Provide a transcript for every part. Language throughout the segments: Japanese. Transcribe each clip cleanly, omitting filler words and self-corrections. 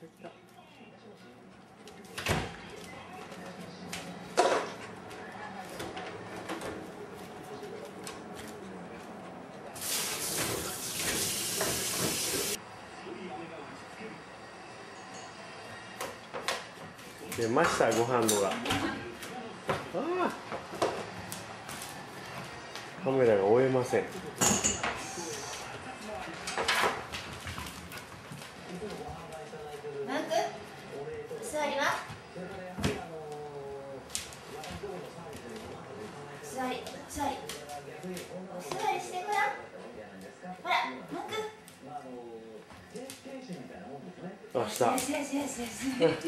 出ました、ご飯のが。カメラが追えません。 マーク、お座りは？座り、お座り。お座りしてごらん。ほら、マーク。 あ、した。 よしよしよしよし。はい、おいで。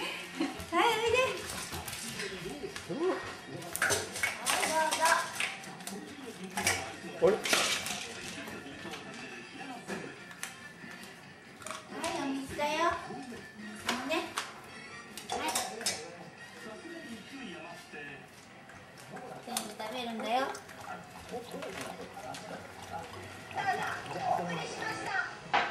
はい、どうぞ。 あれ？ はい、お水だよ。そうね。はい。全部食べるんだよ。お送りしました。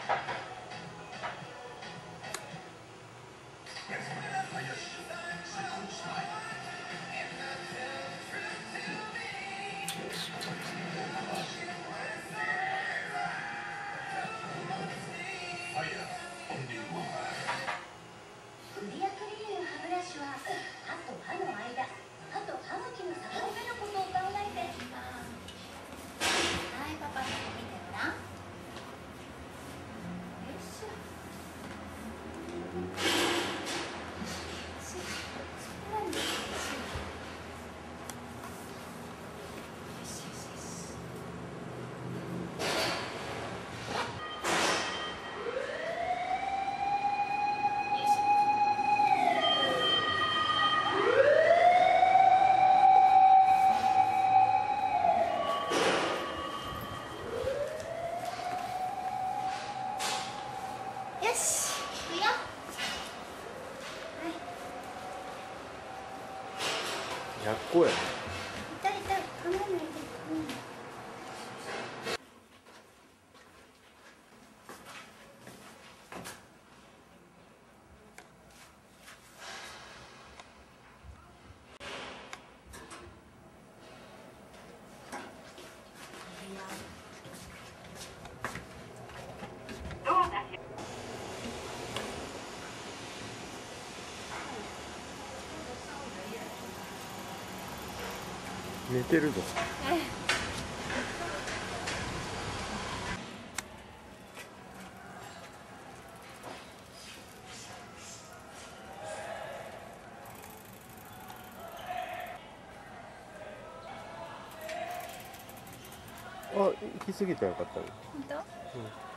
クリアクリーム歯ブラシは歯と歯の間、歯と歯茎の境目のことを考えて。 はい、パパの方見てごらん。よいしょ。そこなんです。よしよしよし。よし、行くよ。はい。 100個や。 痛い痛い、考えないで。 寝てるぞ。あ、行き過ぎたらよかったね。 本当？ うん。